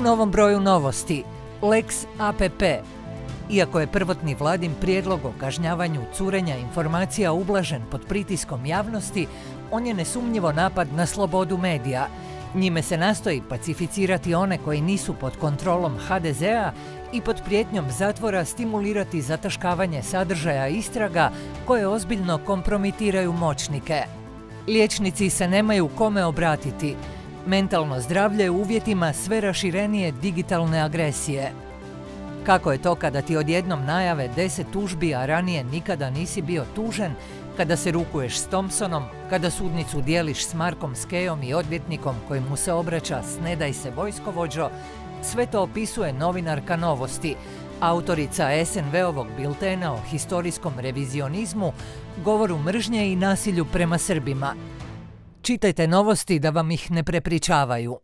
novom broju novosti, Lex APP. Iako je prvotni vladin prijedlog o kažnjavanju curenja informacija ublažen pod pritiskom javnosti, on je nesumnjivo napad na slobodu medija. Njime se nastoji pacificirati one koji nisu pod kontrolom HDZ-a i pod prijetnjom zatvora stimulirati zataškavanje sadržaja istraga koje ozbiljno kompromitiraju moćnike. Liječnici se nemaju kome obratiti. Mentalno zdravlje u uvjetima sve raširenije digitalne agresije. Kako je to kada ti odjednom najave 10 tužbi, a ranije nikada nisi bio tužen, kada se rukuješ s Thompsonom, kada sudnicu dijeliš s Markom Skejom i odvjetnikom koji mu se obraća s "Ne daj se vojskovođo", sve to opisuje novinarka Novosti, autorica SNV-ovog biltena o historijskom revizionizmu, govoru mržnje i nasilju prema Srbima. Čitajte Novosti da vam ih ne prepričavaju.